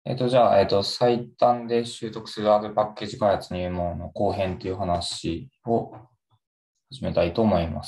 じゃあ、最短で習得する R パッケージ開発入門の後編という話を始めたいと思います。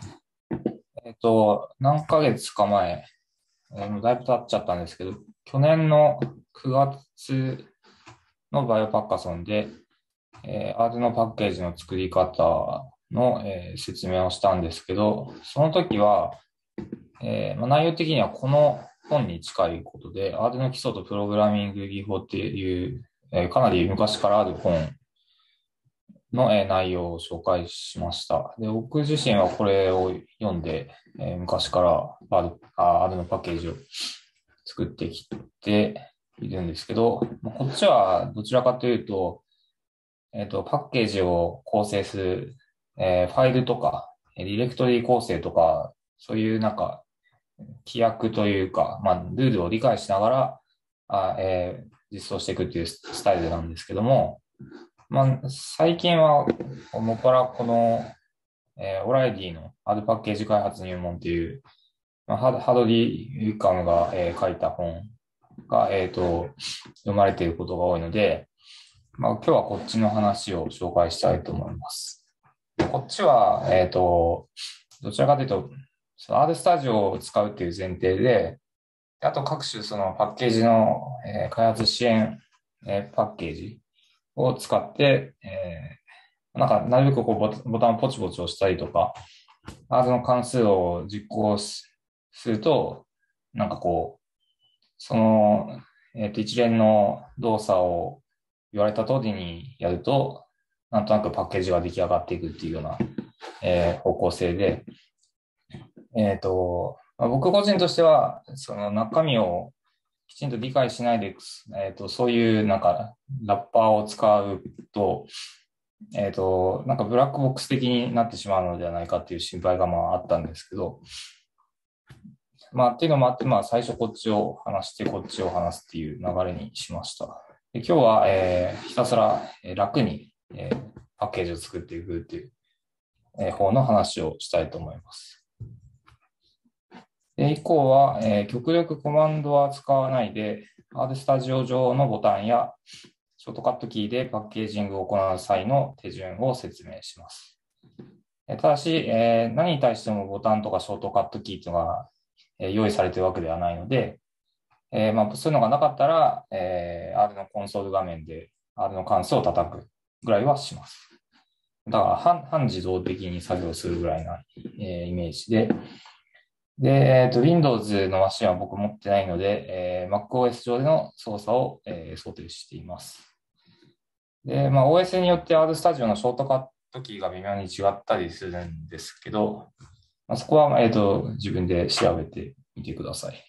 何ヶ月か前、もうだいぶ経っちゃったんですけど、去年の9月のバイオパッカソンで、R のパッケージの作り方の、説明をしたんですけど、その時は、内容的にはこの本に近いことで、R の基礎とプログラミング技法っていう、かなり昔からある本の、内容を紹介しました。で、僕自身はこれを読んで、昔から R のパッケージを作ってきているんですけど、こっちはどちらかというと、パッケージを構成する、ファイルとか、ディレクトリ構成とか、そういう規約というか、ルールを理解しながら、実装していくっていうスタイルなんですけども、最近は、もっぱらこの、オライディの R パッケージ開発入門っていう、ハドリー・ウィッカムが、書いた本が、読まれていることが多いので、今日はこっちの話を紹介したいと思います。こっちは、どちらかというと、その R スタジオを使うっていう前提で、あと各種そのパッケージの、開発支援、パッケージを使って、なるべくこうボタンをポチポチ押したりとか、R の関数を実行すると、その、一連の動作を言われた通りにやると、なんとなくパッケージが出来上がっていくっていうような、方向性で、僕個人としては、その中身をきちんと理解しないで、そういうラッパーを使うと、ブラックボックス的になってしまうのではないかっていう心配があったんですけど、っていうのもあって、最初こっちを話して、こっちを話すっていう流れにしました。で今日は、ひたすら楽に、パッケージを作っていくっていう、方の話をしたいと思います。で以降は、極力コマンドは使わないで、R スタジオ上のボタンやショートカットキーでパッケージングを行う際の手順を説明します。ただし、何に対してもボタンとかショートカットキーというのが用意されているわけではないので、そういうのがなかったら、R のコンソール画面で R の関数を叩くぐらいはします。だから半自動的に作業するぐらいな、イメージで、Windows のマシンは僕持ってないので、MacOS 上での操作を、想定しています。で、OS によって RStudio のショートカットキーが微妙に違ったりするんですけど、そこは、自分で調べてみてください。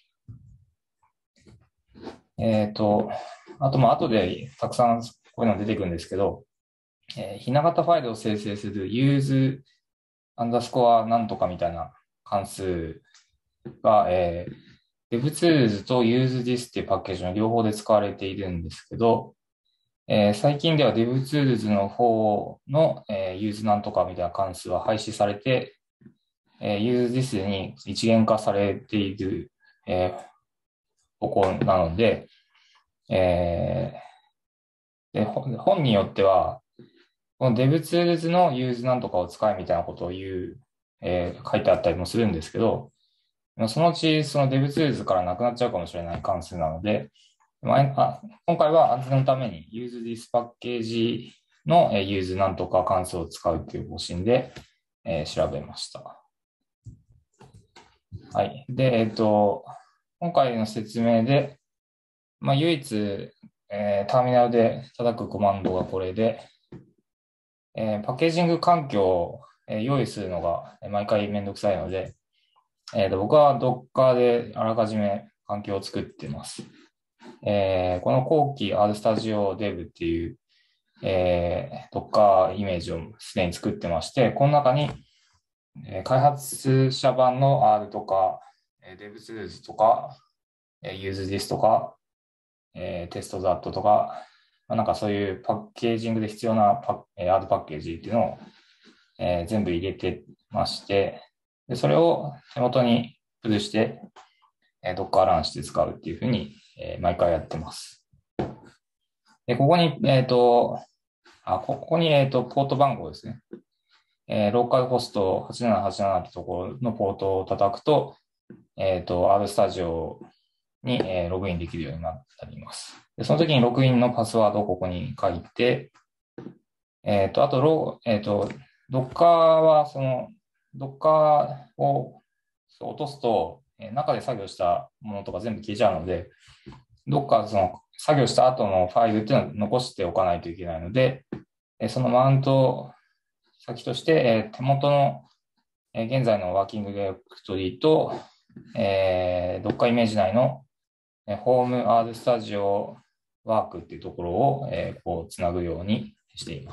あと、後でたくさんこういうの出てくるんですけど、ひな型ファイルを生成する use アンダースコアなんとかみたいな関数が、DevTools と UseThis っていうパッケージの両方で使われているんですけど、最近では DevTools の方の、use なんとかみたいな関数は廃止されて、UseThis に一元化されている、方向なので、本によっては、この DevTools の use なんとかを使えみたいなことを書いてあったりもするんですけど、そのうちその DevTools からなくなっちゃうかもしれない関数なので、今回は安全のために UseThis パッケージの use なんとか関数を使うという方針で調べました。はい。で、今回の説明で、唯一、ターミナルで叩くコマンドがこれで、パッケージング環境を用意するのが毎回めんどくさいので、僕は Docker であらかじめ環境を作っています。この後期 RStudio Dev っていう、Docker イメージをすでに作ってまして、この中に、開発者版の R とか、DevTools とか、UseThis とか、TestThat とか、そういうパッケージングで必要なR パッケージっていうのを、全部入れてまして、でそれを手元にプルして、Docker ランして使うっていうふうに毎回やってます。で、ここに、ここに、ポート番号ですね。ローカルホスト8787ってところのポートを叩くと、R スタジオに、ログインできるようになります。で、その時にログインのパスワードをここに書いて、あと、Docker は、Docker を落とすと、中で作業したものとか全部消えちゃうので、Docker 作業した後のファイルっていうのは残しておかないといけないので、そのマウント先として、手元の、現在のワーキングディレクトリと、Docker イメージ内のホーム R スタジオワークっていうところを、こうつなぐようにしています。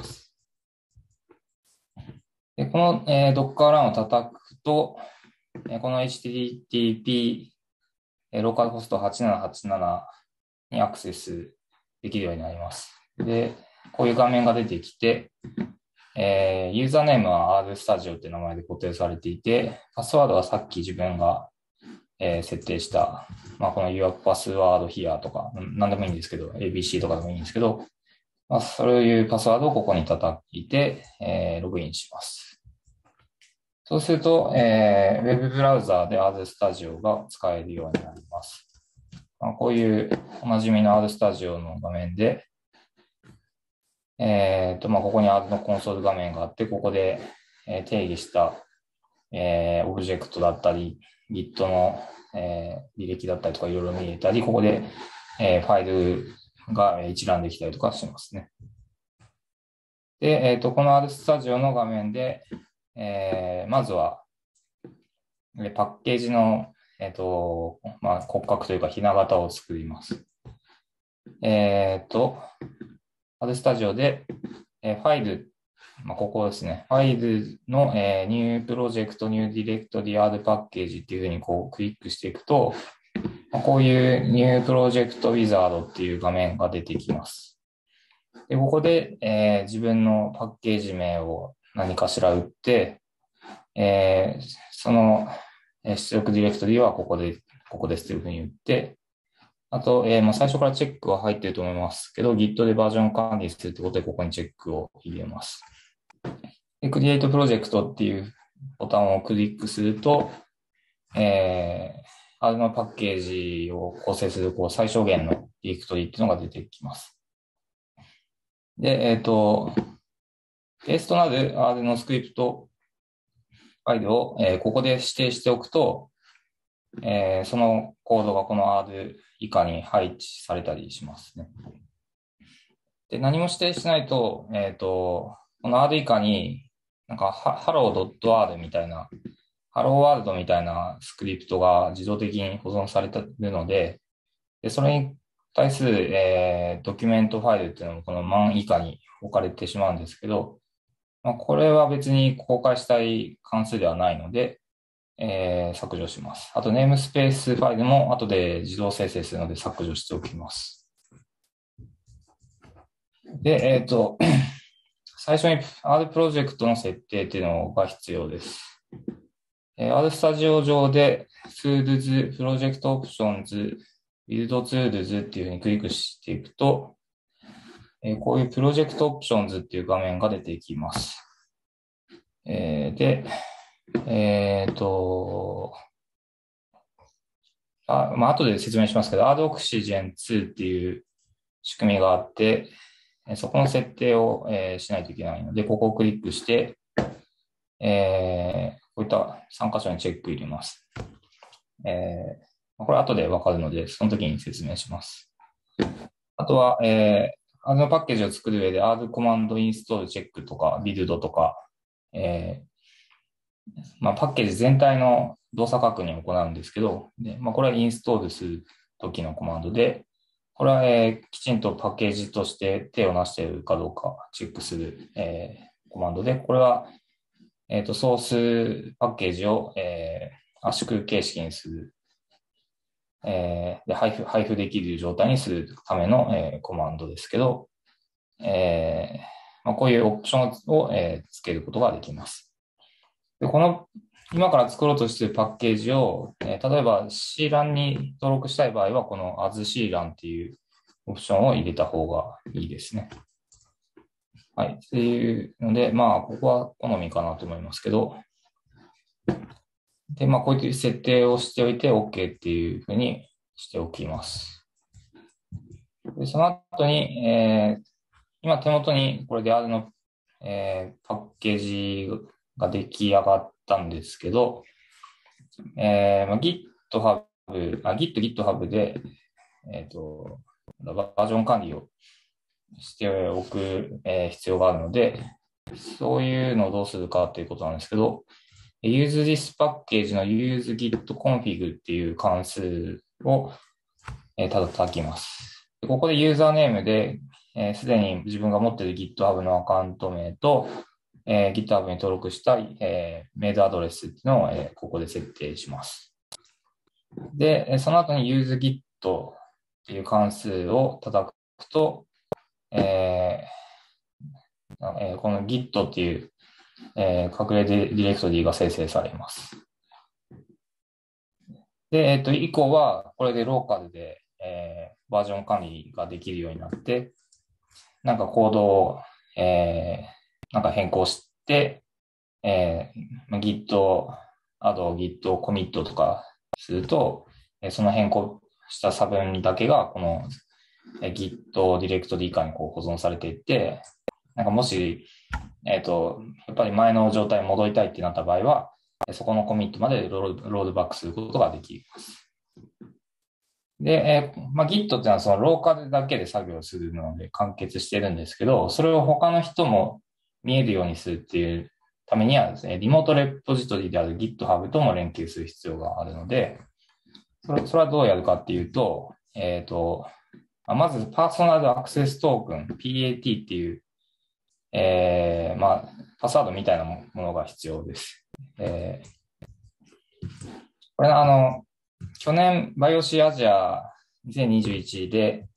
でこの、Docker run を叩くと、この HTTP ローカルホスト8787にアクセスできるようになります。で、こういう画面が出てきて、ユーザーネームは R スタジオっていう名前で固定されていて、パスワードはさっき自分が、設定した、この Your Password Here とか、何でもいいんですけど、ABC とかでもいいんですけど、そういうパスワードをここに叩いて、ログインします。そうすると、ウェブブラウザーで R スタジオが使えるようになります。こういうおなじみの R スタジオの画面で、ここに R のコンソール画面があって、ここで定義した、オブジェクトだったり、Git の、履歴だったりとかいろいろ見えたり、ここで、ファイルが一覧できたりとかしますね。で、この R スタジオの画面で、まずは、パッケージの、骨格というか、ひな形を作ります。R スタジオで、ファイル、ここですね。ファイルの、New Project New Directory R パッケージっていうふうにこうクリックしていくと、こういう New Project Wizard っていう画面が出てきます。で、ここで、自分のパッケージ名を何かしら打って、その出力ディレクトリはここですというふうに言って、あと、最初からチェックは入っていると思いますけど、Git でバージョン管理するということで、ここにチェックを入れます。で、Create Project っていうボタンをクリックすると、R のパッケージを構成する最小限のディレクトリっていうのが出てきます。で、ベースとなる R のスクリプトファイルを、ここで指定しておくと、そのコードがこの R 以下に配置されたりしますね。で、何も指定しないと、この R 以下に、なんか、hello.r みたいな、Hello World みたいなスクリプトが自動的に保存されているので、それに対する、ドキュメントファイルっていうのもこの万以下に置かれてしまうんですけど、これは別に公開したい関数ではないので、削除します。あと、ネームスペースファイルも後で自動生成するので削除しておきます。で、最初に R プロジェクトの設定っていうのが必要です。R スタジオ上で Tools、Project Options、Build Tools っていうふうにクリックしていくと、こういう Project Options っていう画面が出てきます。で、後で説明しますけど、AdOxygen 2っていう仕組みがあって、そこの設定を、しないといけないので、ここをクリックして、こういった3箇所にチェック入れます。これ後でわかるので、その時に説明します。あとは、R のパッケージを作る上で R コマンドインストールチェックとか、ビルドとか、パッケージ全体の動作確認を行うんですけど、でこれはインストールする時のコマンドで、これは、きちんとパッケージとして手をなしているかどうかチェックする、コマンドで、これは、ソースパッケージを、圧縮形式にする、で配布できる状態にするための、コマンドですけど、こういうオプションを、つけることができます。でこの今から作ろうとしているパッケージを、例えば C 欄に登録したい場合は、この As C 欄っていうオプションを入れた方がいいですね。はい。っていうので、ここは好みかなと思いますけど、で、こういう設定をしておいて OK っていうふうにしておきます。で、その後に、今手元にこれで R の、パッケージが出来上がったんですけど、GitHub で、バージョン管理をしておく、必要があるので、そういうのをどうするかということなんですけど、UseThis パッケージの useGitConfig っていう関数を、叩きます。ここでユーザーネームで、すでに自分が持っている GitHub のアカウント名と、GitHub に登録した、メールアドレスっていうのを、ここで設定します。で、その後に useGit っていう関数を叩くと、この Git っていう、隠れディレクトリが生成されます。で、以降はこれでローカルで、バージョン管理ができるようになって、なんかコードを、なんか変更して、Git、Git コミットとかすると、その変更した差分だけがこの Git ディレクトリ以下にこう保存されていって、なんかもし、やっぱり前の状態に戻りたいってなった場合は、そこのコミットまでロールバックすることができます。で、Git っていうのはそのローカルだけで作業するので完結してるんですけど、それを他の人も見えるようにするっていうためにはですね、リモートレポジトリである GitHub とも連携する必要があるので、それはどうやるかっていうと、まずパーソナルアクセストークン PAT っていう、パスワードみたいなものが必要です。これ去年、バイオシアジア2021で、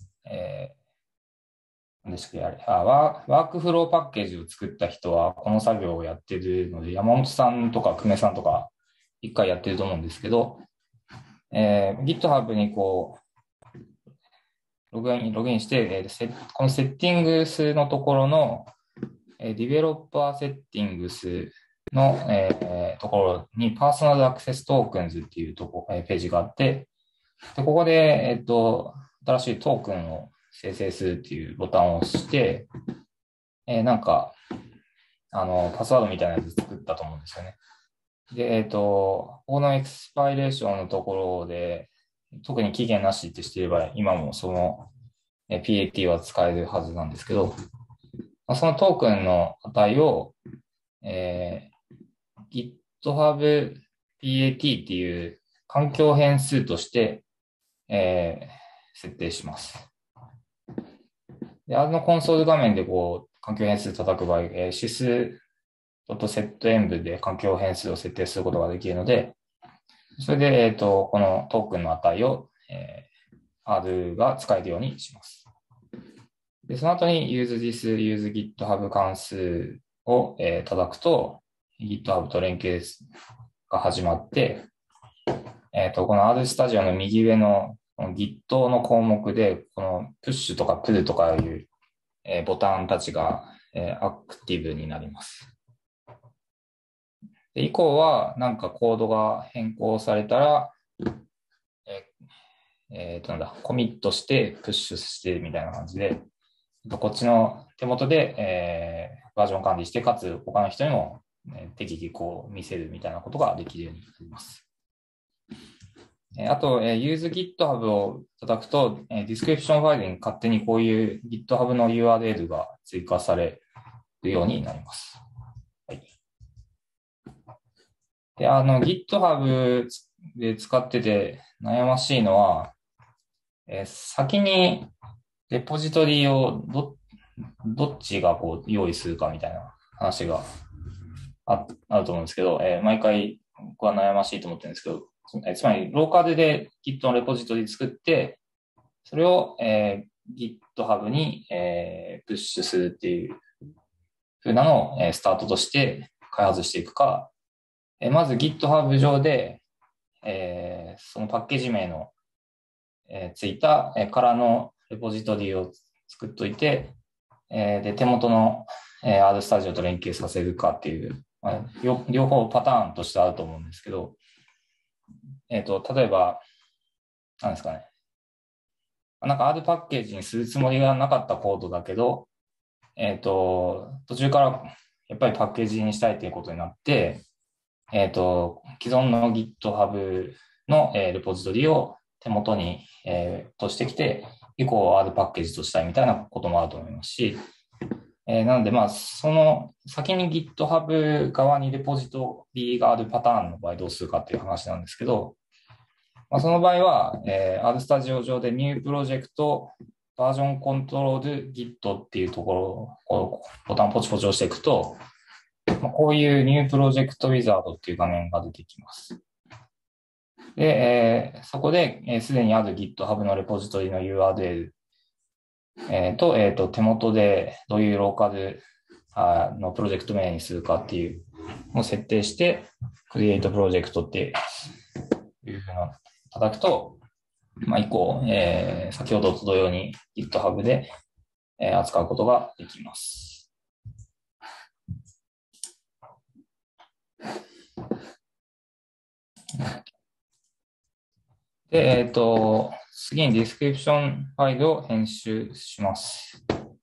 何でしたっけ、あれ、ワークフローパッケージを作った人は、この作業をやってるので、山本さんとか久米さんとか、一回やってると思うんですけど、GitHub にこう、ログインして、このセッティングスのところの、ディベロッパーセッティングスの、ところにパーソナルアクセストークンズっていうページがあって、で、ここで、新しいトークンを生成するっていうボタンを押して、なんか、パスワードみたいなやつ作ったと思うんですよね。で、ここのエクスパイレーションのところで、特に期限なしってしていれば、今もその PAT は使えるはずなんですけど、そのトークンの値を、GitHub PAT っていう環境変数として、設定します。で、コンソール画面でこう、環境変数叩く場合、sys.setEnv で環境変数を設定することができるので、それで、このトークンの値を、R が使えるようにします。で、その後に useGitHub 関数を、叩くと、GitHub と連携が始まって、この R スタジオの右上のこの Git の項目で、このプッシュとかプルとかいう、ボタンたちが、アクティブになります。で以降は、なんかコードが変更されたら、コミットしてプッシュしてみたいな感じで、こっちの手元で、バージョン管理して、かつ他の人にも、適宜こう見せるみたいなことができるようになります。あと、use GitHub を叩くと、ディスクリプションファイルに勝手にこういう GitHub の URL が追加されるようになります。はい。で、GitHub で使ってて悩ましいのは、先にレポジトリをどっちがこう用意するかみたいな話があると思うんですけど、毎回僕は悩ましいと思ってるんですけど、つまりローカルで Git のレポジトリ作って、それを、GitHub に、プッシュするっていう風なのを、スタートとして開発していくか、 まず GitHub 上で、そのパッケージ名の、ついた、空のレポジトリを作っといて、で、手元の、RStudio と連携させるかっていう、両方パターンとしてあると思うんですけど、例えば、なんですかね。なんか R パッケージにするつもりがなかったコードだけど、途中からやっぱりパッケージにしたいということになって、既存の GitHub の、レポジトリを手元に、としてきて、以降 R パッケージとしたいみたいなこともあると思いますし、なので、まあ、その先に GitHub 側にレポジトリがあるパターンの場合どうするかっていう話なんですけど、まあ、その場合は、RStudio 上で New Project バージョンコントロール Git っていうところをこうボタンポチポチ押していくと、まあ、こういう New Project Wizard っていう画面が出てきます。で、そこで、すでにある GitHub のレポジトリの URL、と、手元でどういうローカルのプロジェクト名にするかっていうのを設定して、Create Project っていうふうな叩くと、まあ、以降、先ほどと同様に GitHub で、扱うことができます。で、次にディスクリプションファイルを編集します。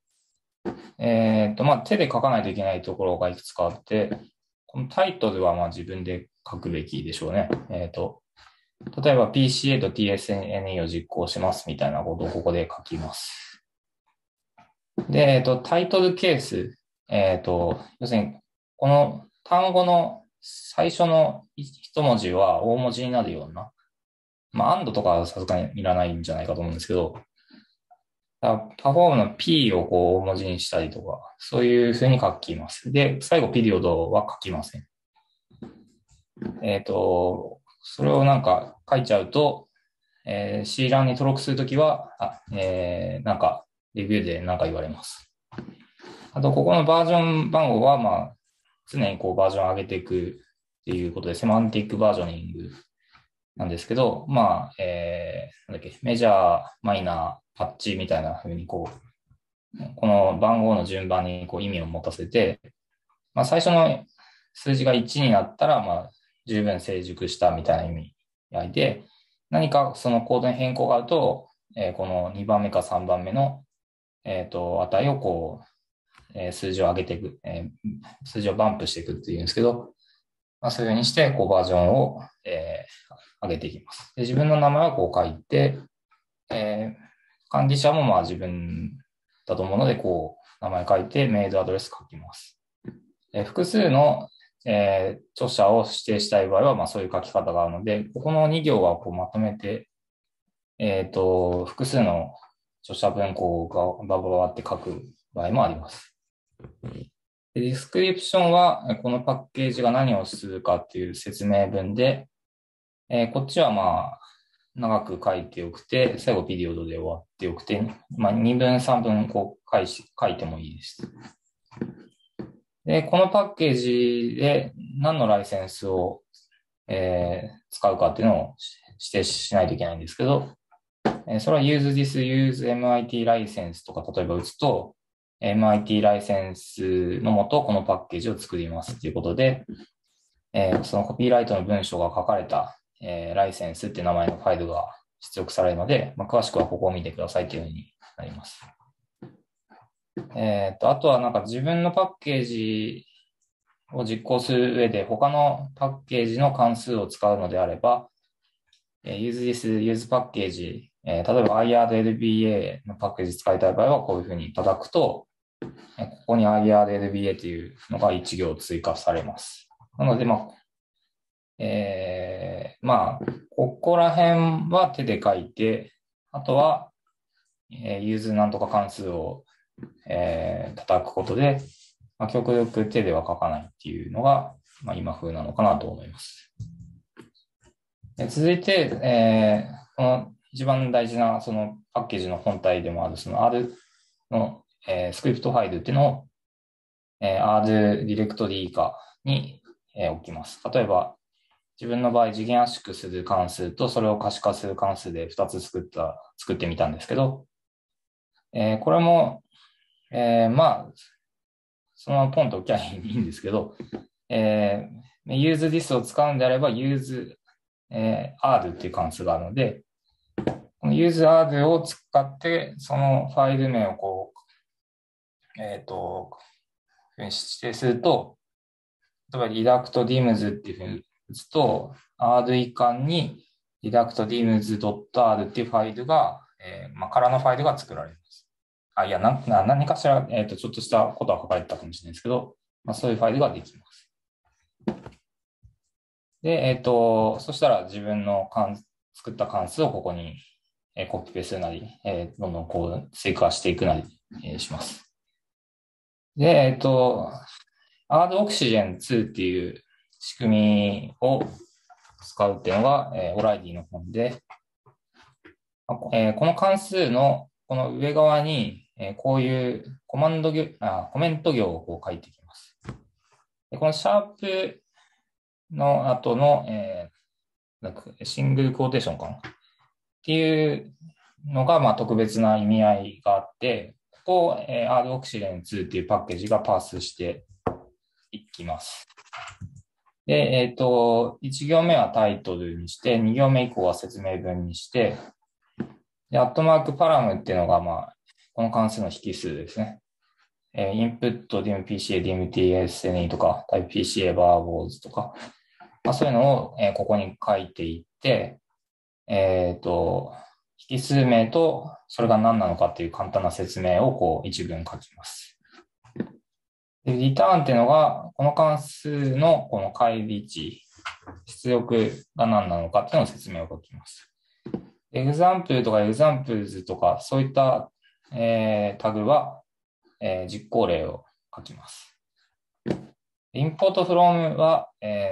まあ、手で書かないといけないところがいくつかあって、このタイトルはまあ自分で書くべきでしょうね。例えば PCA と TSNE を実行しますみたいなことをここで書きます。で、タイトルケース、要するに、この単語の最初の一文字は大文字になるような、まあ、and とかはさすがにいらないんじゃないかと思うんですけど、パフォームの P をこう大文字にしたりとか、そういうふうに書きます。で、最後ピリオドは書きません。それをなんか書いちゃうと、C 欄に登録するときは、なんか、レビューでなんか言われます。あと、ここのバージョン番号は、まあ、常にこうバージョンを上げていくっていうことで、セマンティックバージョニングなんですけど、まあ、なんだっけ、メジャー、マイナー、パッチみたいな風にこう、この番号の順番にこう意味を持たせて、まあ、最初の数字が1になったら、まあ、十分成熟したみたいな意味合いで、何かそのコードに変更があると、この2番目か3番目の、値をこう、数字を上げていく、数字をバンプしていくっていうんですけど、まあ、そういうふうにして、こう、バージョンを、上げていきます。で、自分の名前をこう書いて、管理者もまあ自分だと思うので、こう、名前書いて、メールアドレス書きます。複数の、著者を指定したい場合は、まあそういう書き方があるので、ここの2行はこうまとめて、複数の著者文庫がバババって書く場合もあります。でディスクリプションは、このパッケージが何をするかっていう説明文で、こっちはまあ、長く書いておくて、最後ピリオドで終わっておくて、まあ2分3分こう書いてもいいです。で、このパッケージで何のライセンスを、使うかっていうのを指定しないといけないんですけど、それは use this, use MIT ライセンスとか例えば打つと、MIT ライセンスのもとこのパッケージを作りますということで、そのコピーライトの文章が書かれた、ライセンスっていう名前のファイルが出力されるので、まあ、詳しくはここを見てくださいというふうになります。あとはなんか自分のパッケージを実行する上で他のパッケージの関数を使うのであれば、use this, use パッケージ、例えば IRLBA のパッケージ使いたい場合はこういうふうに叩くと、ここに IRLBA というのが1行追加されます。なので、まあ、ここら辺は手で書いて、あとは、use なんとか関数を叩くことで、まあ、極力手では書かないっていうのが、まあ、今風なのかなと思います。続いて、この一番大事なそのパッケージの本体でもあるその R の、スクリプトファイルっていうのを、R ディレクトリ以下に、 置きます。例えば、自分の場合、時限圧縮する関数とそれを可視化する関数で2つ作ってみたんですけど、これも、まあ、そのままポンと置きゃいいんですけど、useThis を使うんであれば use、R っていう関数があるので、この useR を使って、そのファイル名をこう、指定すると、例えば reductDims っていうふうに打つと、R 以下に reductdims.r っていうファイルが、空のファイルが作られます。何かしら、ちょっとしたことは書かれてたかもしれないですけど、そういうファイルができます。で、そしたら自分の作った関数をここにコピペするなり、どんどんこう追加していくなり、します。で、ROxygen2 っていう仕組みを使うっていうのが、オライディの本で、この関数のこの上側に、こういうコメント行をこう書いていきます。でこのシャープの後の、シングルクォーテーションかなっていうのが、特別な意味合いがあって、ここを、ROxygen2 っていうパッケージがパースしていきます。で、1行目はタイトルにして、2行目以降は説明文にして、で、アットマークパラムっていうのが、この関数の引数ですね。インプット、DMPCA、DMTSNE とか、タイプ PCA、バーボーズとか、そういうのを、ここに書いていって、引数名とそれが何なのかっていう簡単な説明をこう一文書きます。で、リターンっていうのが、この関数のこの返り値、出力が何なのかっていうのを説明を書きます。example とか examples とか、そういった、タグは、実行例を書きます。import from は、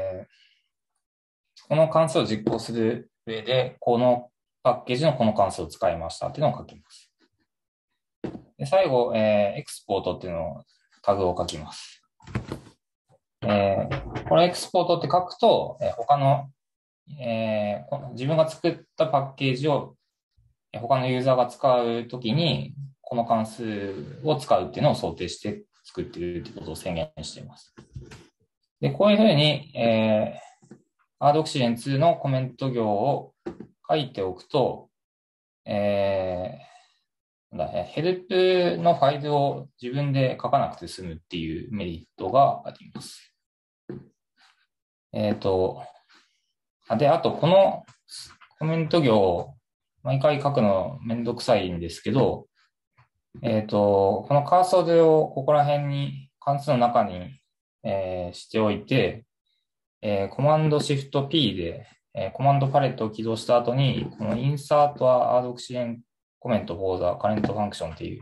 この関数を実行する上で、このパッケージのこの関数を使いましたっていうのを書きます。で最後、export っていうのをタグを書きます。これ export って書くと、他の、自分が作ったパッケージを他のユーザーが使うときに、この関数を使うっていうのを想定して作っているということを宣言しています。で、こういうふうに、ROxygen2 のコメント行を書いておくと、ヘルプのファイルを自分で書かなくて済むっていうメリットがあります。で、あと、このコメント行を毎回書くのめんどくさいんですけど、このカーソルをここら辺に関数の中に、しておいて、コマンドシフト P で、コマンドパレットを起動した後に、この insert ROxygen comment for the current function っていう、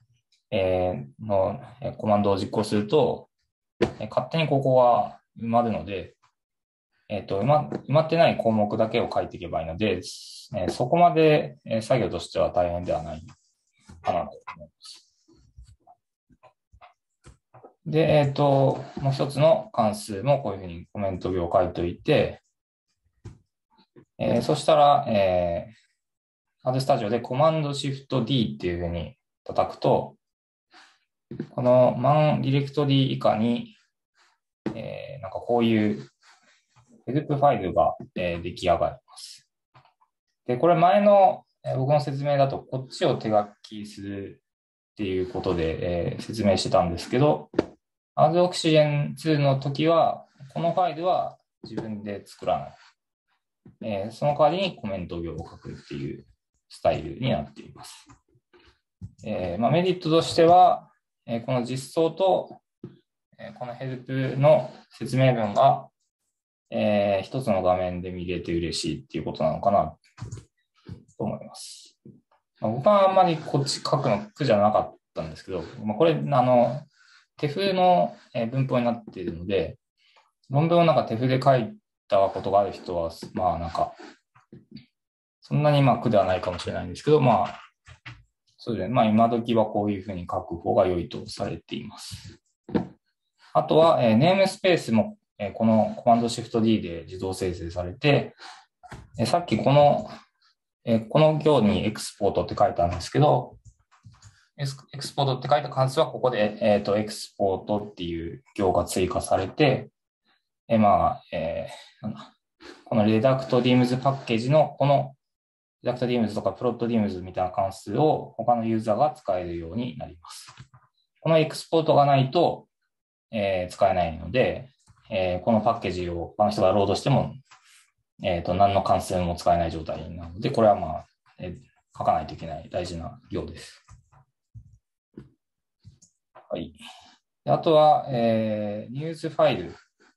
コマンドを実行すると、勝手にここは埋まるので、埋まってない項目だけを書いていけばいいので、そこまで作業としては大変ではないかなと思います。で、もう一つの関数もこういうふうにコメント行を書いておいて、そしたら、RStudio でコマンドシフト D っていうふうに叩くと、このマンディレクトリ以下に、なんかこういうヘルプファイルが、出来上がります。で、これ前の、僕の説明だとこっちを手書きするっていうことで、説明してたんですけど、ROxygen2 の時は、このファイルは自分で作らない。その代わりにコメント行を書くっていうスタイルになっています。メリットとしては、この実装と、このヘルプの説明文が、一つの画面で見れて嬉しいっていうことなのかなと思います。僕はあんまりこっち書くの苦じゃなかったんですけど、これ、手風の文法になっているので、論文をなんか手風で書いたことがある人は、そんなに苦ではないかもしれないんですけど、そうですね。今時はこういうふうに書く方が良いとされています。あとは、ネームスペースも、 このコマンドシフト D で自動生成されて、さっきこの行にエクスポートって書いたんですけど、エクスポートって書いた関数はここで、エクスポートっていう行が追加されて、このレダクトディームズパッケージのこのレダクトディームズとかプロットディームズみたいな関数を他のユーザーが使えるようになります。このエクスポートがないと、使えないので、このパッケージを他の人がロードしても、何の関数も使えない状態なので、これは書かないといけない大事な行です。はい。あとは、ニュースファイル。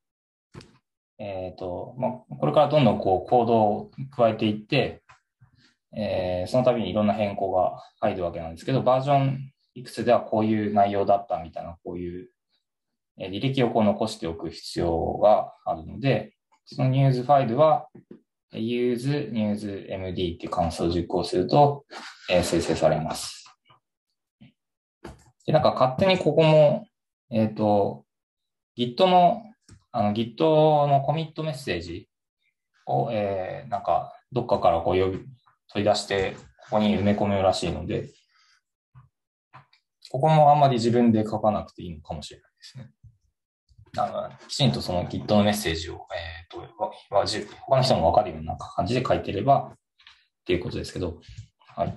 これからどんどんコードを加えていって、その度にいろんな変更が入るわけなんですけど、バージョンいくつではこういう内容だったみたいな、こういう履歴を残しておく必要があるので、そのニュースファイルは use newsmd っていう関数を実行すると、生成されます。で、勝手にここも、Git のコミットメッセージを、どっかから取り出して、ここに埋め込むらしいので、ここもあんまり自分で書かなくていいのかもしれないですね。きちんとその Git のメッセージを、他の人もわかるような感じで書いてればっていうことですけど、はい。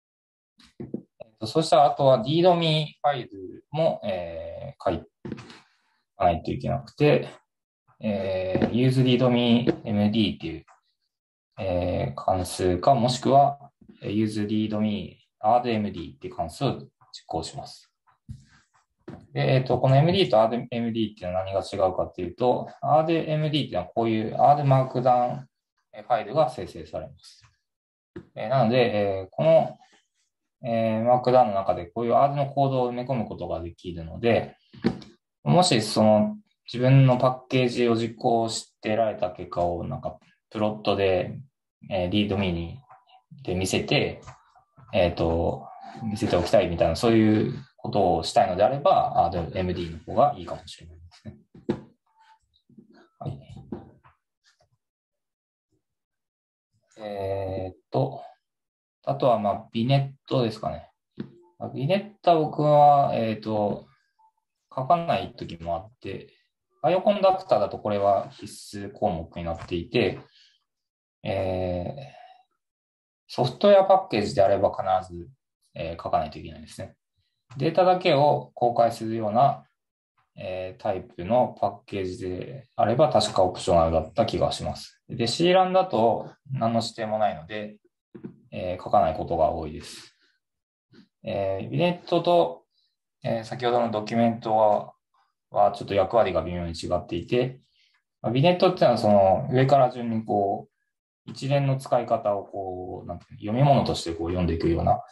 そしたら、あとは readme ファイルも、書かないといけなくて、useReadMeMD っていう、関数か、もしくは useReadMeRDMD っていう関数を実行します。で、この MD と RMD っていうのは何が違うかっていうと、RMD っていうのはこういう R マークダウンファイルが生成されます。なので、この、マークダウンの中でこういう R のコードを埋め込むことができるので、もしその自分のパッケージを実行して得られた結果をプロットで、リードミにで見せて、見せておきたいみたいな、そういうことをしたいのであれば、RMD の方がいいかもしれないですね。はい。あとは、ビネットですかね。ビネットは僕は、書かないときもあって、バイオコンダクターだとこれは必須項目になっていて、ソフトウェアパッケージであれば必ず、書かないといけないですね。データだけを公開するような、タイプのパッケージであれば確かオプショナルだった気がします。で、C ランだと何の指定もないので、書かないことが多いです。ビネットと、先ほどのドキュメントはちょっと役割が微妙に違っていて、ビネットっていうのはその上から順に一連の使い方を読み物として読んでいくような、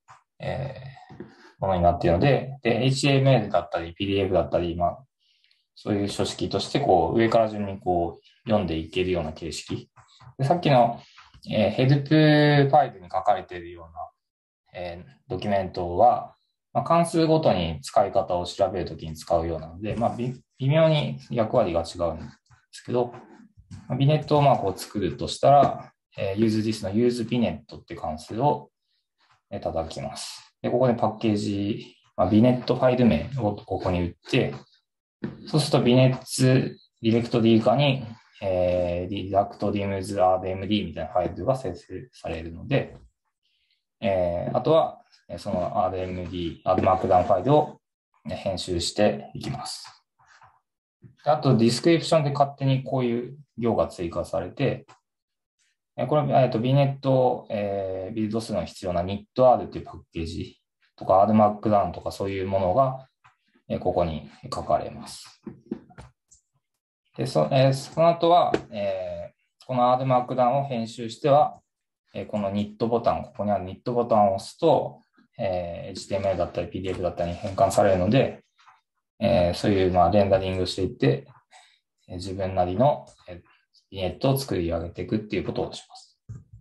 ものになっているので、HTML だったり PDF だったり、そういう書式として上から順に読んでいけるような形式。でさっきの、ヘルプファイルに書かれているような、ドキュメントは、関数ごとに使い方を調べるときに使うようなので、微妙に役割が違うんですけど、ビネットを作るとしたら、useThis の useBinet って関数を叩きます。で、ここでパッケージ、ビネットファイル名をここに打って、そうするとビネッツディレクト D 化に、リダクトディムズ RMD みたいなファイルが生成されるので、あとはその RMD、R マークダウンファイルを編集していきます。あと、ディスクリプションで勝手にこういう行が追加されて、これ、ビネット、ビルドするのに必要な NITR というパッケージとか R マークダウンとかそういうものが、ここに書かれます。で、その後は、この R マークダウンを編集しては、この NIT ボタン、ここにある NIT ボタンを押すと、HTML だったり PDF だったりに変換されるので、そういうレンダリングしていって、自分なりのビネットを作り上げていくっていうことをします。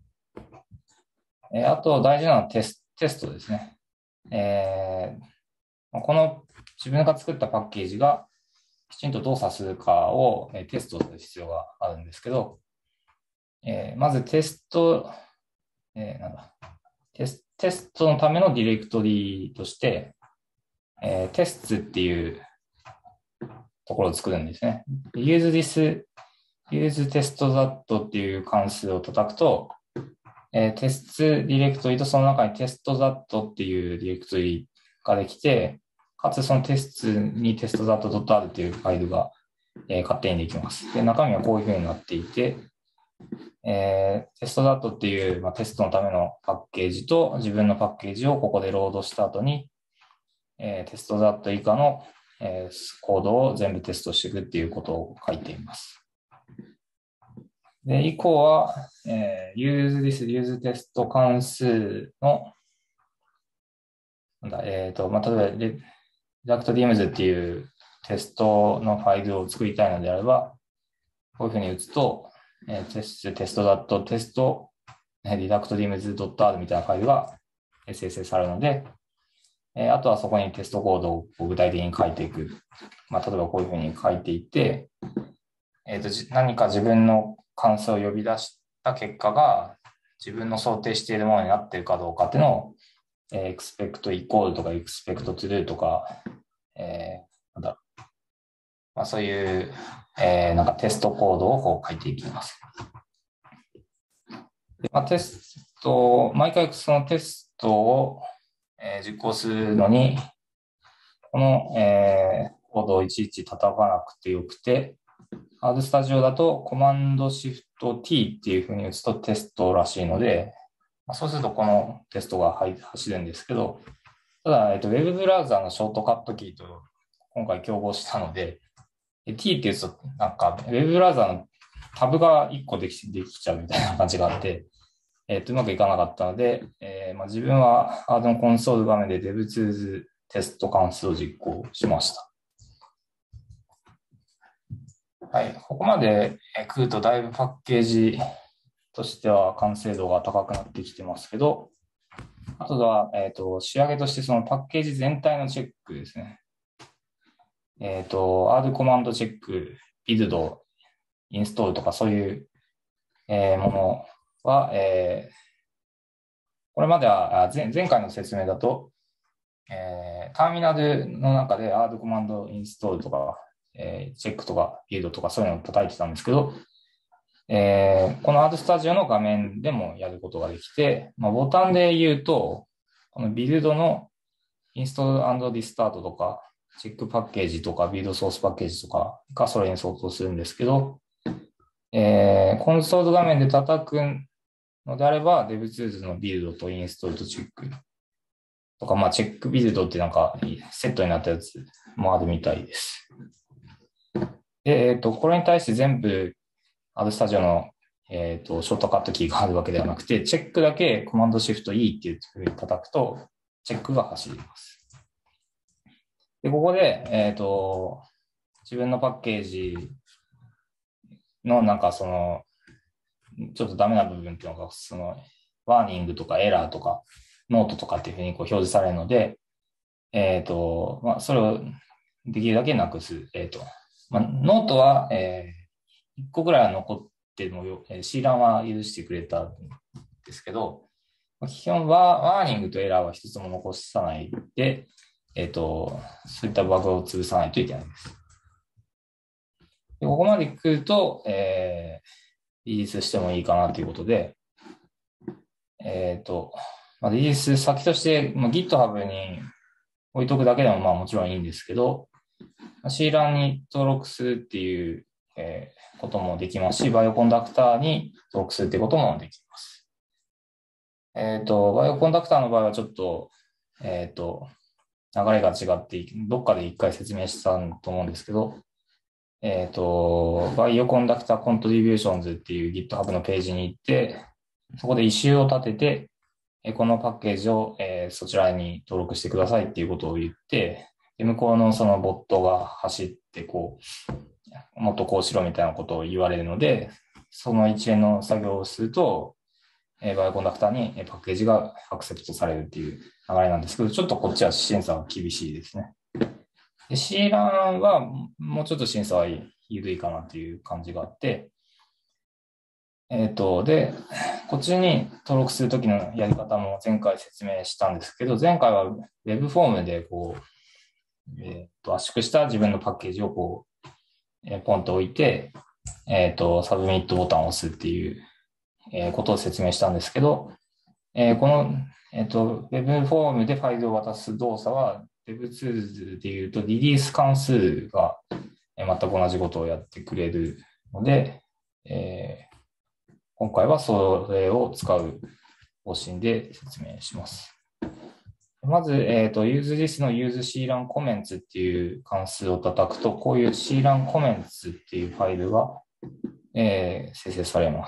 あと大事なのはテストですね。この自分が作ったパッケージがきちんと動作するかをテストする必要があるんですけど、まずテストのためのディレクトリとして、テストっていうところを作るんですね。use test.that っていう関数を叩くと、テストディレクトリとその中に test.that っていうディレクトリができて、かつそのテストに test.that.r っていうファイルが、勝手にできます。で、中身はこういう風になっていて、test.dat っていう、テストのためのパッケージと自分のパッケージをここでロードした後に、test.dat 以下の、コードを全部テストしていくっていうことを書いています。で、以降は、use test 関数の、例えば、React.Dems っていうテストのファイルを作りたいのであれば、こういうふうに打つと、test.test React.Dems.r みたいなファイルが生成されるので、あとはそこにテストコードを具体的に書いていく。例えばこういうふうに書いていって、何か自分の関数を呼び出した結果が自分の想定しているものになっているかどうかっていうのを、expect equal とか expect true とか、そういう、テストコードをこう書いていきます。でテスト、毎回そのテストを、実行するのに、この、コードをいちいち叩かなくてよくて、RStudio だとコマンドシフト T っていうふうに打つとテストらしいので、そうするとこのテストが走るんですけど、ただ、ウェブブラウザーのショートカットキーと今回競合したので、T って打つとなんかウェブブラウザーのタブが1個できちゃうみたいな感じがあって、うまくいかなかったので、自分は Arduino コンソール画面で DevTools テスト関数を実行しました。はい、ここまで来るとだいぶパッケージとしては完成度が高くなってきてますけど、あとは、仕上げとしてそのパッケージ全体のチェックですね。R コマンドチェック、ビルド、インストールとかそういう、ものは、これまでは前回の説明だと、ターミナルの中で R コマンドインストールとか、チェックとかビルドとかそういうのを叩いてたんですけど、この RStudio の画面でもやることができて、ボタンで言うと、このビルドのインストール&リスタートとか、チェックパッケージとか、ビルドソースパッケージとかがそれに相当するんですけど、コンソール画面で叩くのであれば、DevTools のビルドとインストールとチェックとか、チェックビルドってなんかセットになったやつもあるみたいです。で、これに対して全部 RStudio の、ショートカットキーがあるわけではなくて、チェックだけコマンドシフト E っていうふうに叩くと、チェックが走ります。で、ここで、自分のパッケージのなんかその、ちょっとダメな部分っていうのが、その、ワーニングとかエラーとか、ノートとかっていうふうにこう表示されるので、それをできるだけなくす。ノートは、1個ぐらいは残ってもC ランは許してくれたんですけど、基本はワーニングとエラーは一つも残さないで、そういったバグを潰さないといけないです。でここまで来ると、リリースしてもいいかなということで、リリース先として、GitHub に置いとくだけでももちろんいいんですけど、C ランに登録するっていう、こともできますし、バイオコンダクターに登録するってこともできます。バイオコンダクターの場合はちょっと、流れが違って、どっかで一回説明したと思うんですけど、バイオコンダクターコントリビューションズっていう GitHub のページに行って、そこでイシューを立てて、このパッケージを、そちらに登録してくださいっていうことを言って、で向こうのそのボットが走って、もっとこうしろみたいなことを言われるので、その一連の作業をすると、バイオコンダクターにパッケージがアクセプトされるっていう流れなんですけど、ちょっとこっちは審査が厳しいですね。 で、C ランはもうちょっと審査は緩いかなっていう感じがあって、で、こっちに登録するときのやり方も前回説明したんですけど、前回は Web フォームで圧縮した自分のパッケージをポンと置いて、サブミットボタンを押すっていう、ことを説明したんですけど、この、Web フォームでファイルを渡す動作は Web2 で言うとリリース関数が全く同じことをやってくれるので、今回はそれを使う方針で説明します。まず、useThis の useCLAN comments っていう関数を叩くと、こういう CLAN comments っていうファイルが、生成されます。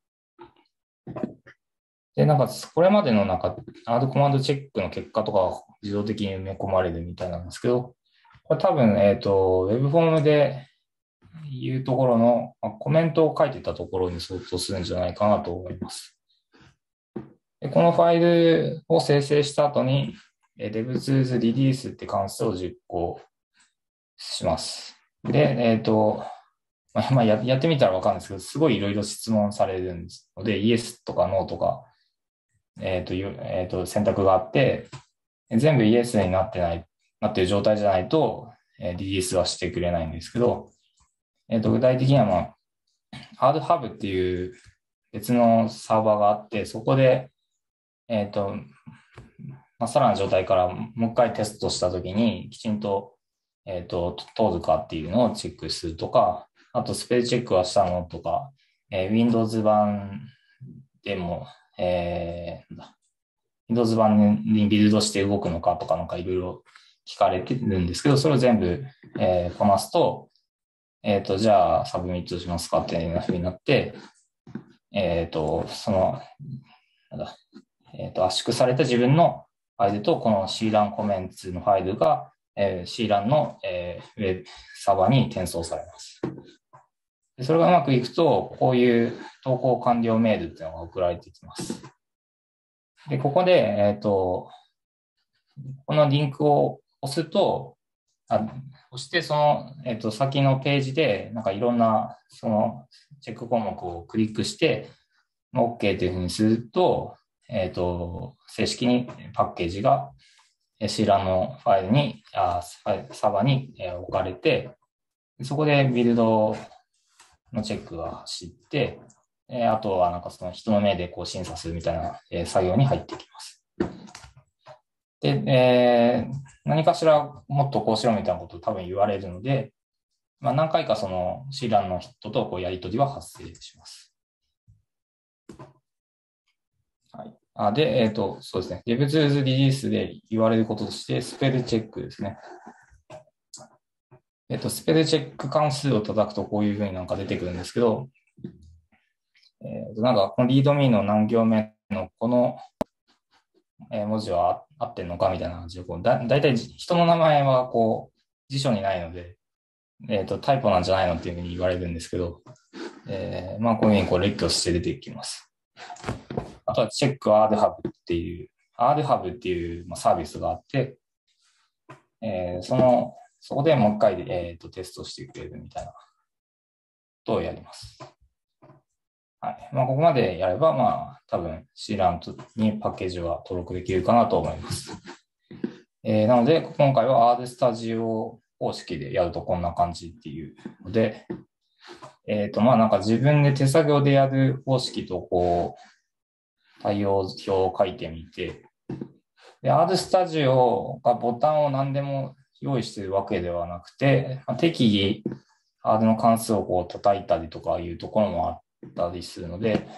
で、これまでのR コマンドチェックの結果とかが自動的に埋め込まれるみたいなんですけど、これ多分、Web フォームでいうところの、コメントを書いてたところに相当するんじゃないかなと思います。でこのファイルを生成した後に、devtools release って関数を実行します。で、やってみたらわかるんですけど、すごいいろいろ質問されるので、Yes とか No とか、選択があって、全部 Yes になっている状態じゃないと、リリースはしてくれないんですけど、具体的には、HardHub っていう別のサーバーがあって、そこで、さらな状態からもう一回テストしたときに、きちんと、通るかっていうのをチェックするとか、あとスペルチェックはしたのとか、Windows 版でも、Windows 版にビルドして動くのかとかいろいろ聞かれてるんですけど、それを全部、こなすと、じゃあサブミットしますかっていうふうになって、圧縮された自分のファイルとこの CLAN コメンツのファイルが、CLAN の、ウェブサーバーに転送されます。それがうまくいくと、こういう投稿完了メールっていうのが送られてきます。で、ここで、このリンクを押すと、押して、先のページで、いろんな、チェック項目をクリックして、OK というふうにすると、正式にパッケージが CLAN のファイルに、サーバーに置かれて、そこでビルドのチェックが走って、あとはその人の目で審査するみたいな作業に入ってきます。で、何かしらもっとこうしろみたいなことを多分言われるので、何回かその CLAN の人とやり取りは発生します。はい。で、そうですね。DevTools リリースで言われることとして、スペルチェックですね。スペルチェック関数を叩くとこういうふうに出てくるんですけど、このリードミーの何行目のこの文字は合ってんのかみたいな感じで、だいたい人の名前は辞書にないので、タイプなんじゃないのっていうふうに言われるんですけど、こういうふうに列挙して出てきます。あとはチェック RHub っていう、RHub っていうサービスがあって、そこでもう一回、テストしてくれるみたいなことをやります。はい。ここまでやれば、多分 CLAN にパッケージは登録できるかなと思います。なので、今回は RStudio 方式でやるとこんな感じっていうので、自分で手作業でやる方式と対応表を書いてみて、で、RStudio がボタンを何でも用意しているわけではなくて、適宜 R の関数を叩いたりとかいうところもあったりするので、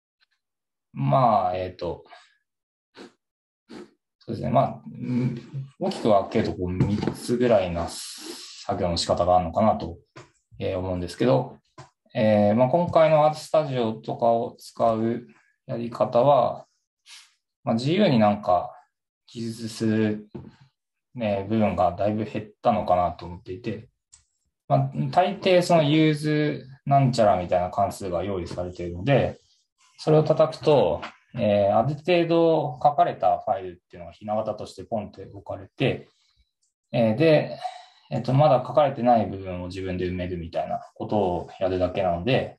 そうですね。大きく分けると3つぐらいな作業の仕方があるのかなと思うんですけど、今回の RStudio とかを使うやり方は、自由に記述する、部分がだいぶ減ったのかなと思っていて、大抵その use なんちゃらみたいな関数が用意されているので、それを叩くと、ある程度書かれたファイルっていうのがひな形としてポンって置かれて、で、 まだ書かれてない部分を自分で埋めるみたいなことをやるだけなので、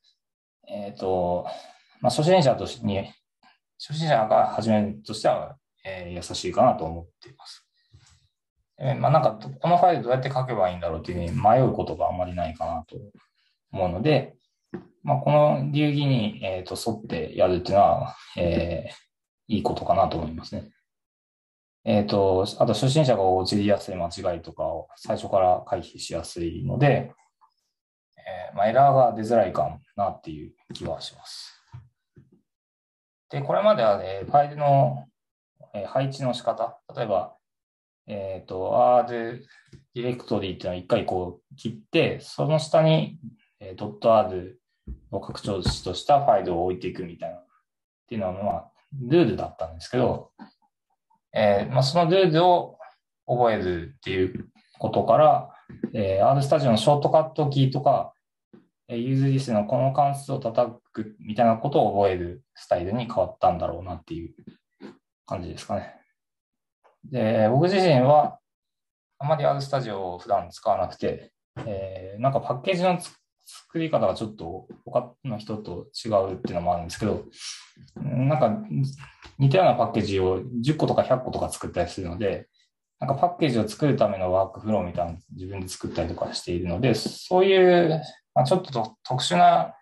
まあ、初心者が始めるとしては、優しいかなと思っています。まあ、なんか、このファイルどうやって書けばいいんだろうっていうふうに迷うことがあまりないかなと思うので、まあ、この流儀に、沿ってやるっていうのは、いいことかなと思いますね。あと初心者が陥りやすい間違いとかを最初から回避しやすいので、まあ、エラーが出づらいかなっていう気はします。で、これまでは、ファイルの、配置の仕方、例えば、R ディレクトリっていうのを一回こう切って、その下に、.R を拡張子としたファイルを置いていくみたいなっていうのは、まあ、ルールだったんですけど、まあ、そのルールを覚えるっていうことから、RStudio のショートカットキーとか、ユーズリスのこの関数を叩くみたいなことを覚えるスタイルに変わったんだろうなっていう感じですかね。で、僕自身はあまり RStudio を普段使わなくて、なんかパッケージの作り方がちょっと他の人と違うっていうのもあるんですけど、なんか似たようなパッケージを10個とか100個とか作ったりするので、なんかパッケージを作るためのワークフローみたいなのを自分で作ったりとかしているので、そういう、まあ、ちょっと特殊な、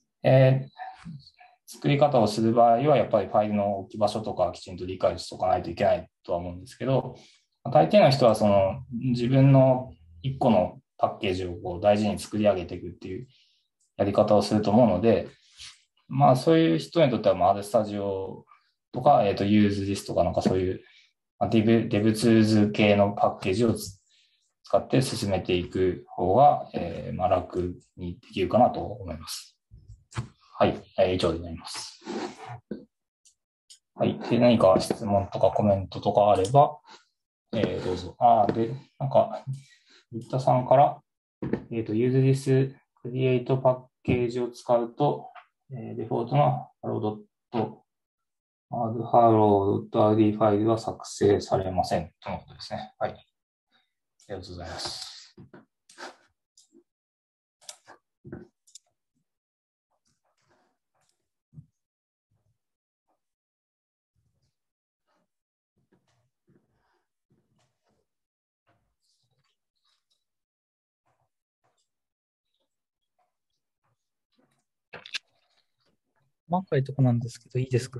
作り方をする場合は、やっぱりファイルの置き場所とかきちんと理解しておかないといけないとは思うんですけど、大抵の人はその自分の1個のパッケージをこう大事に作り上げていくっていうやり方をすると思うので、まあそういう人にとっては、まあ、RStudio とか、ユーズリストとかなんかそういう、デブツーズ系のパッケージを使って進めていく方が、まあ、楽にできるかなと思います。はい、以上でなります。はい、で何か質問とかコメントとかあれば、どうぞ。で、なんか、新田さんから、ユーズリスクリエイトパッケージを使うと、デフォルトの hello.rd ファイルは作成されませんとのことですね。はい。ありがとうございます。 細かいとこなんですけど、いいですか？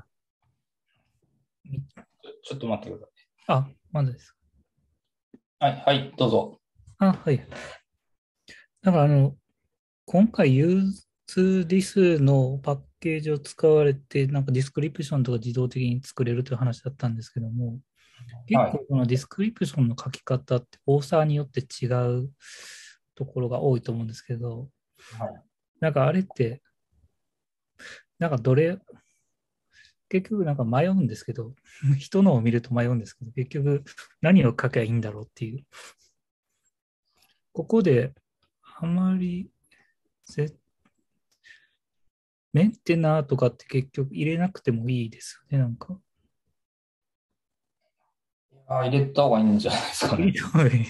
ちょっと待ってくだあ、まだですさい。はい、はい、どうぞ。 か？はい。だから今回ユーズリスのパッケージを使われて、なんかディスクリプションとか自動的に作れるという話だったんですけども、結はい。 構このディスクリプションの書き方ってオーサーによって違うところが多いと思うんですけど、 はい。 なんかあれって、なんか結局なんか迷うんですけど、人のを見ると迷うんですけど、結局何を書けばいいんだろうっていう。ここであまりぜメンテナーとかって結局入れなくてもいいですよね、なんか。 入れた方がいいんじゃないですかね。 入れた方がいい。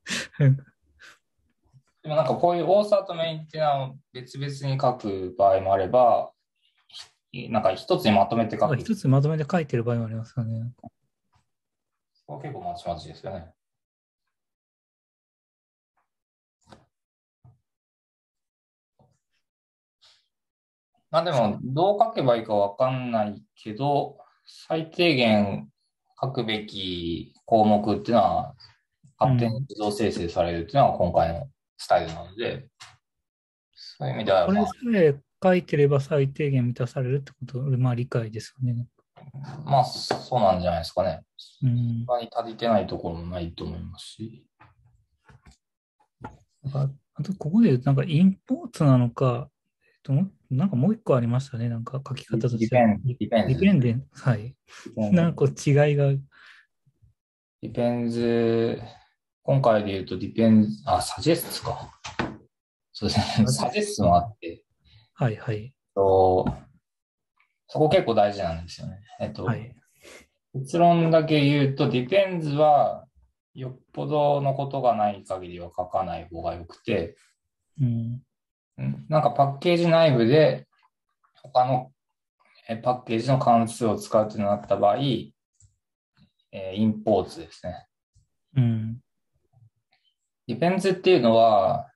でもなんかこういうオーサーとメインっていうのを別々に書く場合もあれば、なんか一つにまとめて書く。 一つまとめて書いてる場合もありますよね。 これ結構まちまちですよね。まあでも、どう書けばいいかわかんないけど、最低限書くべき項目っていうのは、勝手にうん。 自動生成されるっていうのは今回のスタイルなので、そういう意味では、 これさえ書いてれば最低限満たされるってこと、まあ理解ですよね。 まあ、そうなんじゃないですかね。 うん。 他に足りてないところもないと思いますし。 あと、ここでなんかインポートなのか、なんかもう一個ありましたね。なんか書き方としては。 ディペンズ、 ディペンデン、はい。 ディペンズ、 なんかこう違いが、 ディペンズ、今回で言うとディペンズ、サジェストか。そうですね。サジェストもあって、 はいはい。 とそこ結構大事なんですよね。 はい。 結論だけ言うと、ディペンズは、 よっぽどのことがない限りは書かない方がよくて、 うん。 なんかパッケージ内部で他のパッケージの関数を使うとなった場合、インポーツですね。 うん。 ディペンズっていうのは、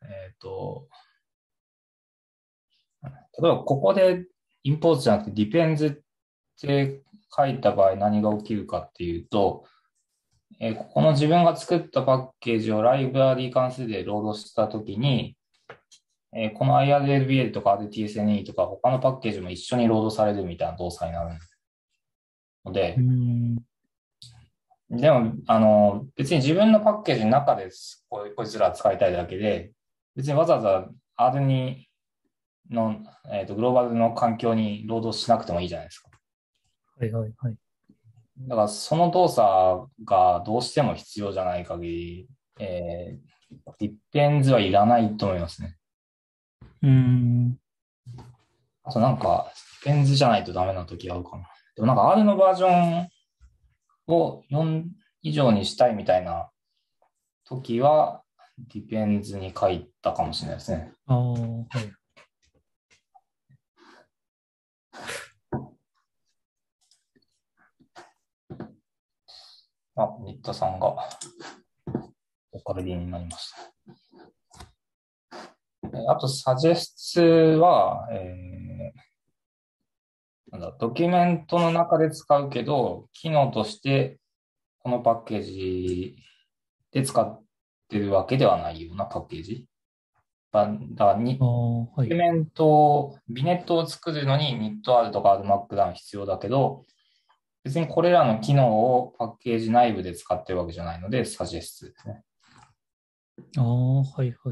例えばここでインポーツじゃなくてディペンズって書いた場合何が起きるかっていうと、ここの自分が作ったパッケージをライブラリ関数でロードしたときに、この IRLBL とか RTSNE とか他のパッケージも一緒にロードされるみたいな動作になるので、 うん。 でも、別に自分のパッケージの中でこいつら使いたいだけで、別にわざわざ R2 の、グローバルの環境にロードしなくてもいいじゃないですか。 はいはいはい。 だからその動作がどうしても必要じゃない限り、ディペンズはいらないと思いますね。 うん。 あとなんか、ディペンズじゃないとダメな時あるかな。でもなんか R のバージョンを4以上にしたいみたいな時は、ディペンズに書いたかもしれないですね。 ああ、はい。 新田さんがおかれりになりました。あと、サジェストは、ドキュメントの中で使うけど、機能としてこのパッケージで使ってるわけではないようなパッケージ。 ああ、はい。 ドキュメント、ビネットを作るのに NITR とか RMarkdown 必要だけど、別にこれらの機能をパッケージ内部で使ってるわけじゃないので、サジェストですね。 ああ、はいはい。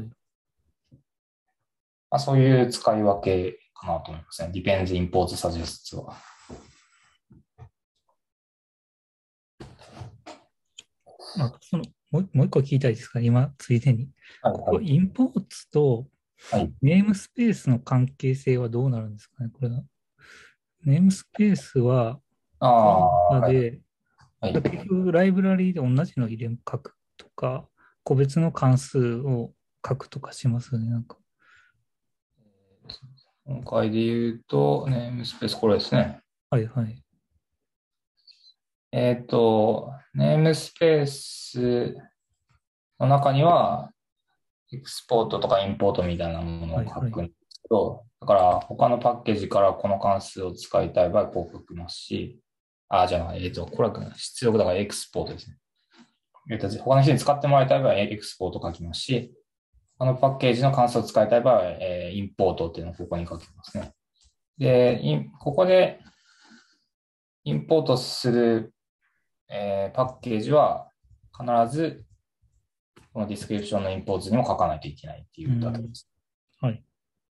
そういう使い分けかなと思いますね。Depends, Imports, Suggests は。 もう一個聞きたいですか、今、ついでに。ここ、 はいはい。 インポーツとはい。 ネームスペースの関係性はどうなるんですかね、これは。ネームスペースは、 ああ、はい。 で、 はい。 結局、ライブラリーで同じの入れ書くとか、個別の関数を書くとかしますよね、なんか。 今回で言うと、ネームスペース、これですね。 はいはい。 ネームスペースの中には、エクスポートとかインポートみたいなものをはいはい。 書くんですけど、だから他のパッケージからこの関数を使いたい場合、こう書きますし、じゃあ、これは出力だからエクスポートですね。他の人に使ってもらいたい場合、エクスポート書きますし、他のパッケージの関数を使いたい場合は、インポートっていうのをここに書きますね。で、ここでインポートする、パッケージは必ずこのディスクリプションのインポートにも書かないといけないっていうだけです。 はい。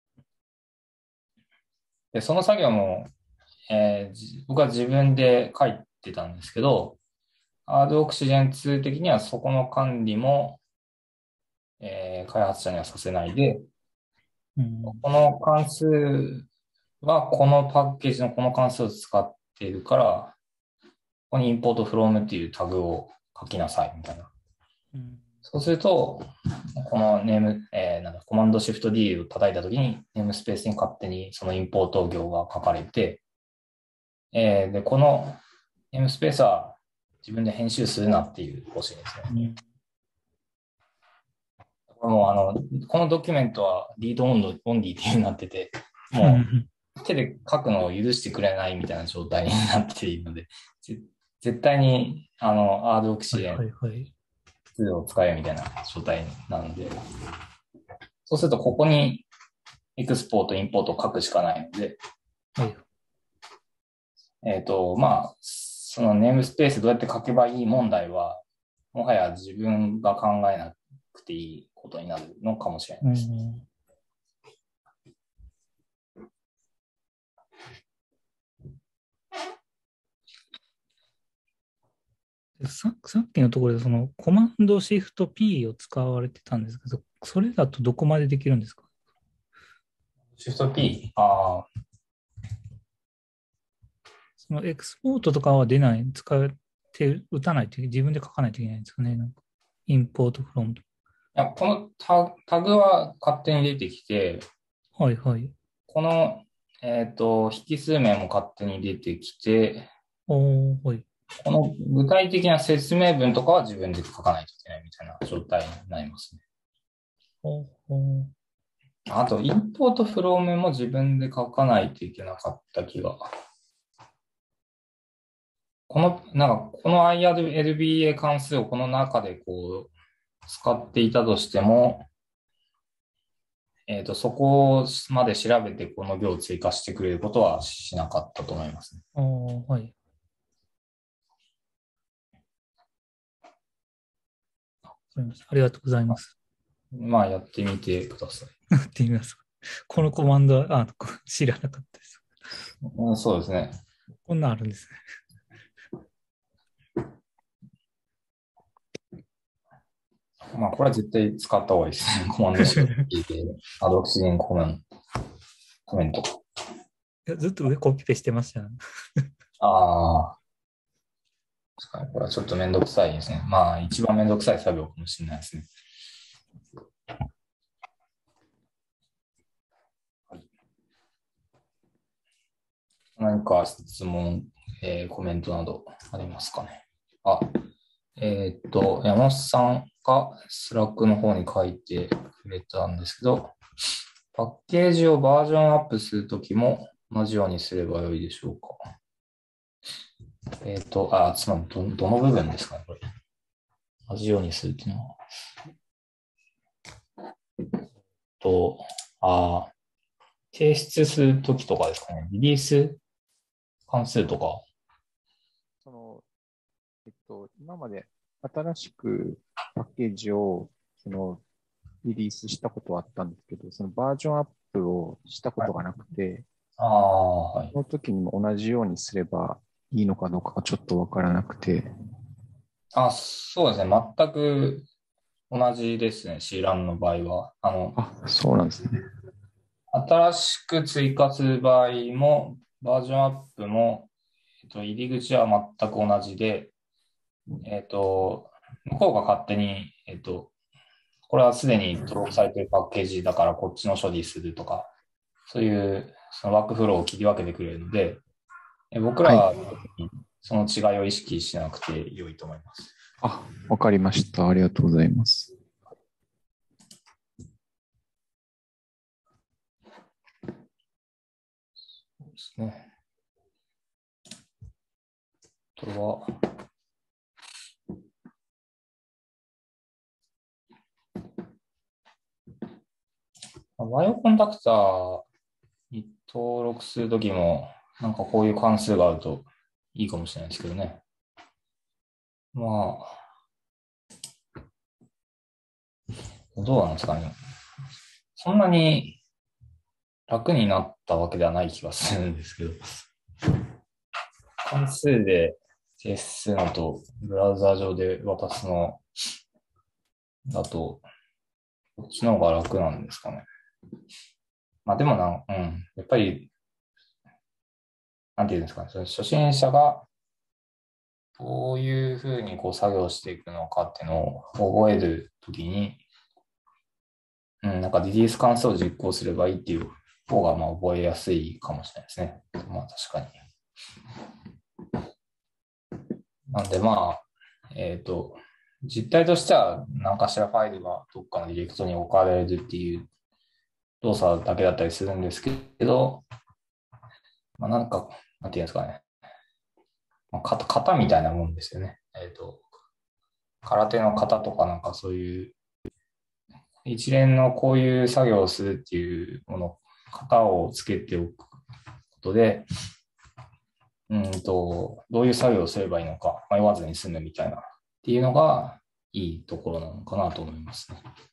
で、その作業も、僕は自分で書いてたんですけど、ArcOxygen2 的にはそこの管理も、開発者にはさせないで、 うん。 この関数はこのパッケージのこの関数を使っているから、ここに import from っていうタグを書きなさいみたいな。 うん。 そうすると、このネーム、コマンドシフト D を叩いたときに、ネームスペースに勝手にそのインポート行が書かれて、で、このネームスペースは自分で編集するなっていう方針ですね。 うん。 もうこのドキュメントはリードオンリーっていう風になってて、もうん。 う手で書くのを許してくれないみたいな状態になっているので、絶対にはい ArcOxygen はいはい。 を使えみたいな状態なので、そうするとここにエクスポート、インポートを書くしかないので、 はい。 そのネームスペースどうやって書けばいい問題は、もはや自分が考えなくていいことになるのかもしれないうです。 ん。さっきのところでそのコマンドシフト P を使われてたんですけど、それだとどこまでできるんですか？ シフト P、 そのエクスポートとかは出ない、使って打たないと自分で書かないといけないんですかね。なんか。 インポートフロム。 や、このタグは勝手に出てきて、 はいはい。 この、引数名も勝手に出てきて、 おー、はい。 この具体的な説明文とかは自分で書かないといけないみたいな状態になりますね。 おー、 あと、インポートフロームも自分で書かないといけなかった気が。この IRLBA 関数をこの中でこう、使っていたとしても、そこまで調べてこの行を追加してくれることはしなかったと思いますね。 おー、はい。わかりました。ありがとうございます。 まあ、やってみてください。 やってみます。このコマンドは、知らなかったです。 うん、そうですね。 こんなんあるんですね。 まあ、これは絶対使った方がいいですね。コマンド C で、アドオキシゲンコメント。 いやずっと上コピペしてましたよね。 ああ、確かにこれはちょっとめんどくさいですね。まあ、一番めんどくさい作業かもしれないですね。はい、何か質問、コメントなどありますかね。あ、山本さんがスラックの方に書いてくれたんですけど、パッケージをバージョンアップするときも同じようにすればよいでしょうか。つまりどの部分ですかね、これ。同じようにするっていうのは。と、提出するときとかですかね。リリース関数とか。 その、今まで新しくパッケージを、リリースしたことはあったんですけど、そのバージョンアップをしたことがなくて、 はい。 その時にも同じようにすればいいのかどうかがちょっとわからなくて。 そうですね。全く同じですね。C ランの場合は。 そうなんですね。 新しく追加する場合も、バージョンアップも、入り口は全く同じで、向こうが勝手に、これはすでに登録されているパッケージだからこっちの処理するとか、そういうそのワークフローを切り分けてくれるので、僕らはその違いを意識しなくて良いと思います。 わかりました。ありがとうございます。 そうですね。あとは、バイオコンダクターに登録するときも、なんかこういう関数があるといいかもしれないですけどね。まあ、どうなんですかね。そんなに楽になったわけではない気がするんですけど。関数で提出するのと、ブラウザー上で渡すのだと、こっちの方が楽なんですかね。まあでもやっぱり、なんていうんですかね、その初心者がどういうふうにこう作業していくのかっていうのを覚えるときに、なんかリリース関数を実行すればいいっていう方がまあ覚えやすいかもしれないですね。まあ確かに。なんでまあ、実態としては何かしらファイルがどっかのディレクトに置かれるっていう動作だけだったりするんですけど、まあなんか、なんていうんですかね。型みたいなもんですよね。空手の型とかなんかそういう一連のこういう作業をするっていうもの、型をつけておくことで、どういう作業をすればいいのか迷わずに済むみたいなっていうのがいいところなのかなと思いますね。